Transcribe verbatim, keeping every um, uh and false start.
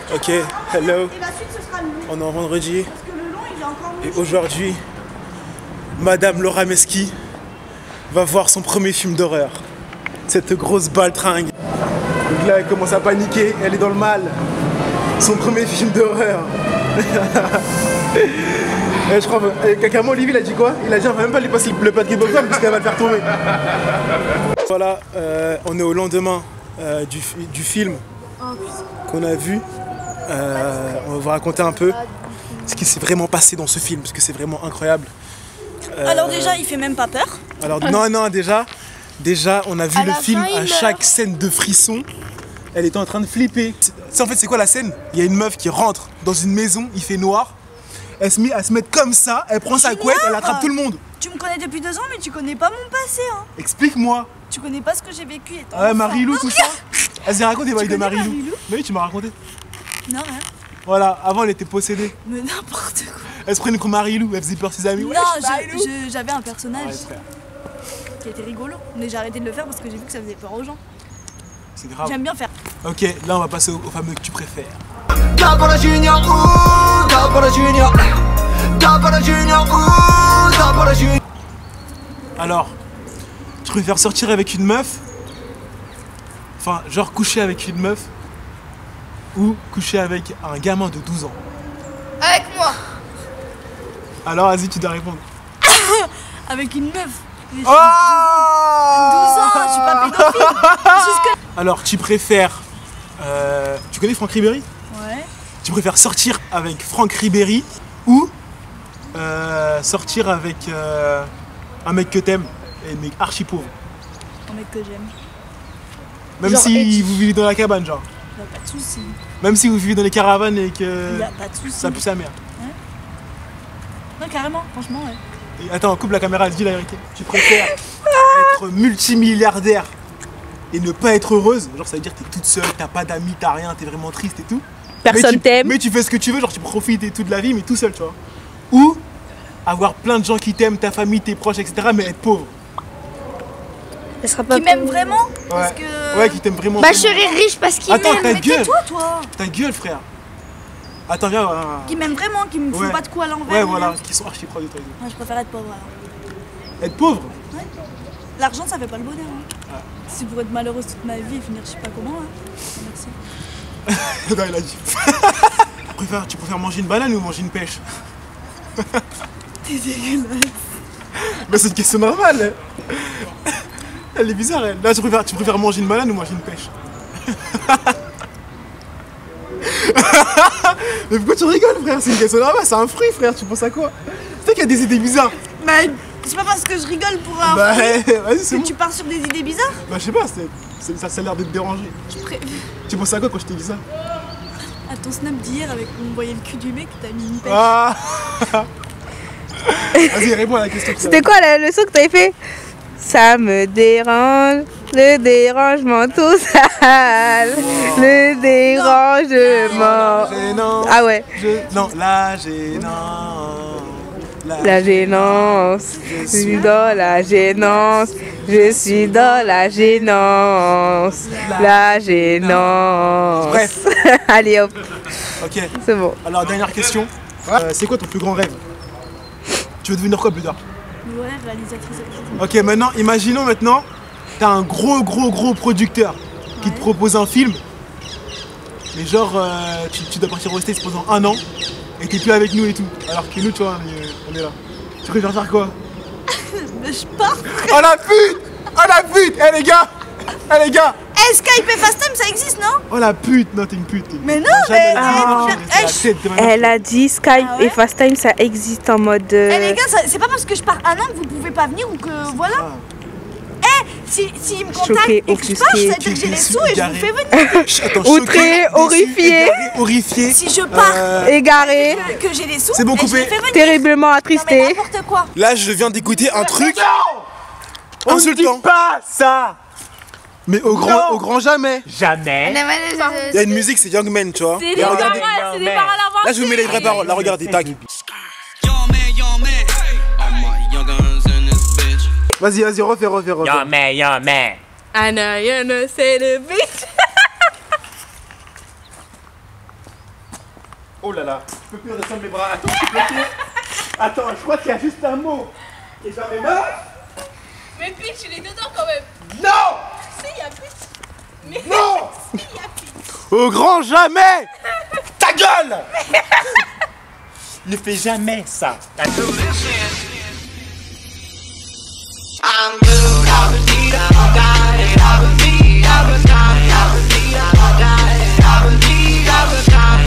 Ok, hello. Et la suite, ce sera le long. On est en vendredi. Parce que le long, il est encore mieux. Et aujourd'hui, Madame Laura Mesky va voir son premier film d'horreur. Cette grosse baltringue. Donc là, elle commence à paniquer, elle est dans le mal. Son premier film d'horreur. Et je crois que carrément Olivier il a dit quoi? Il a dit on va même pas lui passer le paquet popcorn parce qu'elle va le faire tomber. Voilà, euh, on est au lendemain euh, du, du film qu'on a vu. Euh, on va vous raconter un peu ce qui s'est vraiment passé dans ce film parce que c'est vraiment incroyable. Euh, Alors déjà, il fait même pas peur. Alors non, non, déjà, déjà on a vu À le la film fin, à il chaque scène de frisson. Elle était en train de flipper. C'est en fait c'est quoi la scène? Il y a une meuf qui rentre dans une maison, il fait noir. Elle se met à se mettre comme ça, elle prend sa couette, elle attrape tout le monde. Tu me connais depuis deux ans, mais tu connais pas mon passé. Hein. Explique-moi. Tu connais pas ce que j'ai vécu étant Ah, enfant. Marilou, tout ça. Vas-y, raconte des bails de connais Marilou. Marilou Mais oui, tu m'as raconté. Non, rien. Voilà, avant elle était possédée. Mais n'importe quoi. Elle se prenait pour Marilou, elle faisait peur à ses amis. Non, Ouais, je- je- j'avais un personnage Ouais, qui était rigolo. Mais j'ai arrêté de le faire parce que j'ai vu que ça faisait peur aux gens. c'est grave. J'aime bien faire. Ok, là on va passer au, au fameux que tu préfères. Junior, ouh, Junior, Junior, ouh, Junior. Alors, tu préfères sortir avec une meuf? Enfin, genre coucher avec une meuf? Ou coucher avec un gamin de douze ans? Avec moi. Alors vas-y, tu dois répondre. Avec une meuf. Mais Oh douze ans, je suis pas pédophile. Jusque- Alors, tu préfères... euh, tu connais Franck Ribéry? Ouais. Tu préfères sortir avec Franck Ribéry ou euh, sortir avec euh, un mec que t'aimes et un mec archi pauvre? Un mec que j'aime. Même Genre si Edge. vous vivez dans la cabane, genre. Y'a pas de soucis. Même si vous vivez dans les caravanes et que Y'a pas de soucis. ça pue sa mère. Non, carrément, franchement, ouais. Et attends, coupe la caméra, dis la vérité. Tu préfères être multimilliardaire et ne pas être heureuse? Genre ça veut dire que t'es toute seule, t'as pas d'amis, t'as rien, t'es vraiment triste et tout. Personne Mais tu- t'aime. Mais tu fais ce que tu veux, genre tu profites et tout de la vie, mais tout seul, tu vois. Ou avoir plein de gens qui t'aiment, ta famille, tes proches, et cetera, mais être pauvre. Elle sera pas Qui m'aime vraiment parce Ouais. que... Ouais, qui t'aime vraiment. Bah, je vraiment. serai riche parce qu'il Attends, m'aime. ta Mais gueule. tais-toi, toi. Ta gueule, frère. Attends, viens. euh, Qui m'aime vraiment, qui me Ouais. font pas de coups à l'envers. Ouais, ni voilà, rien. qui sont archi proches de toi. et tout. Moi, je préfère être pauvre, alors. Être pauvre? L'argent, ça fait pas le bonheur. Hein. Si pour être malheureuse toute ma vie et finir je sais pas comment, hein. Merci. Non, il a dit. tu, préfères, tu préfères manger une banane ou manger une pêche? T'es dégueulasse. Mais c'est une question normale. Elle est bizarre, elle. Là, tu préfères, tu préfères manger une banane ou manger une pêche? Mais pourquoi tu rigoles, frère? C'est une question normale, c'est un fruit, frère. Tu penses à quoi? Tu sais qu'il y a des idées bizarres. Mais c'est pas parce que je rigole pour un Bah, fruit vas-y, c'est que bon. tu pars sur des idées bizarres. Bah, je sais pas, c'est- c'est- ça, ça a l'air de te déranger. Je pré... Tu penses à quoi quand je t'ai dit ça? À ton snap d'hier avec où on voyait le cul du mec, t'as mis une pêche. Ah. Vas-y, réponds à la question. C'était quoi le, le son que t'avais fait? Ça me dérange, le dérangement tout sale, le dérangement. Gênant. Ah ouais, Je- Non, la gênance. la gênance, je suis dans la gênance, je suis dans la gênance, la gênance. Bref. Allez hop, Ok, c'est bon. alors dernière question. Euh, c'est quoi ton plus grand rêve? Tu veux devenir quoi plus tard? Ouais, réalisatrice. Ok, maintenant, imaginons maintenant, t'as un gros, gros, gros producteur qui te propose un film, mais genre, euh, tu, tu dois partir au States pendant un an, et t'es plus avec nous et tout. Alors que nous, tu vois, on est, on est là. Tu préfères faire quoi? Mais je pars. Oh la pute! Oh la pute! Eh les gars! Eh les gars! Eh, Skype et FaceTime, ça existe, non? Oh la pute! Non, t'es une pute. t'es une Mais pute. non, T'as jamais mais- dit, Ah. tu restes la Eh, tête de ma mère. Elle a dit Skype Ah ouais et FaceTime ça existe en mode... euh, Eh les gars, ça- c'est pas parce que je pars un an que vous pouvez pas venir ou que voilà. Ah. Eh, si, si ils me contactent Choqué, et que je pars, ça veut dire Tu que j'ai es les déçu, sous et je égaré. vous fais venir. Chut, attends, Outré, choqué, déçu, horrifié. égaré, horrifié. Si je pars, Euh, Égaré, que, que j'ai les sous, c'est bon, et je coupé. les fais venir. terriblement Non mais attristé. n'importe quoi. Là, je viens d'écouter un truc On ne dit insultant. pas ça. Mais au grand, Non. au grand jamais. Jamais. Il y a une musique, c'est Young Man, tu vois. C'est des Là, paroles, regardez. c'est des paroles avancées. Là, je vous mets les vraies paroles. Là, regardez, tac. Vas-y, vas-y, refais, refais, refais. Yo man, yo man. I know you know, c'est le bitch. Oh là là, je peux plus redescendre mes bras. Attends, je peux plus. Attends, je crois qu'il y a juste un mot. Et j'en ai marre. Mais Pitch, il est dedans quand même. Non. Si, il y a Pitch. Mais non. Si, il y a Pitch. Au grand jamais. Ta gueule. Ne fais jamais ça. I'm good,